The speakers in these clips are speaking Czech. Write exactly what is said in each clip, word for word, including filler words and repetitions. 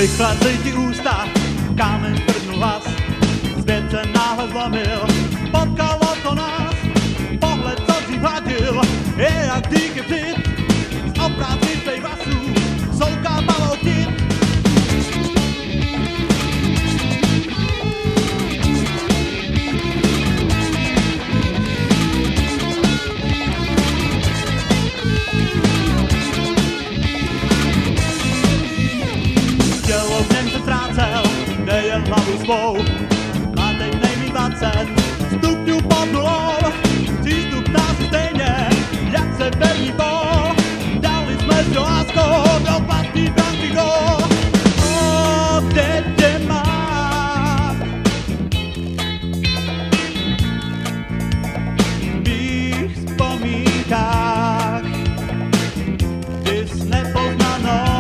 Rychle ti ústa, kámen strhnul hlas, svět se náhle zlomil, potkalo to nás, pohled co dřív hladil, je jak dýky psit, z oprácnitej vlasů, souká balokit. Tělo v něm se ztrácel, nejen hlavu svou, má teď nejmí dvacet stupňů pod nulou, přístup nás stejně, jak se pevný bol, dali jsme si láskou do vlastní branky gól. O, teď tě mám, v mých vzpomínkách, ty jsi nepoznanou.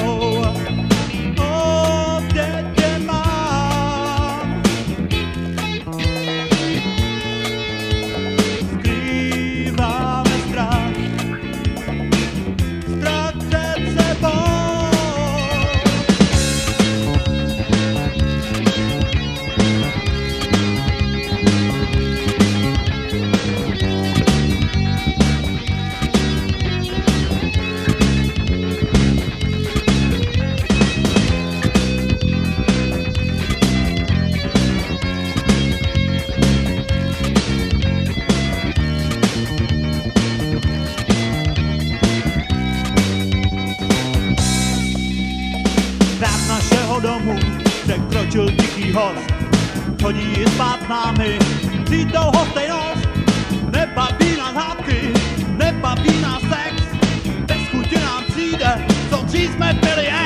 Krát našeho domu překročil tichý host, chodí i spát s námi, přijdou hostejnost, nebaví nás hádky, nebaví nás sex, bez chuti nám přijde, co dřív jsme byli.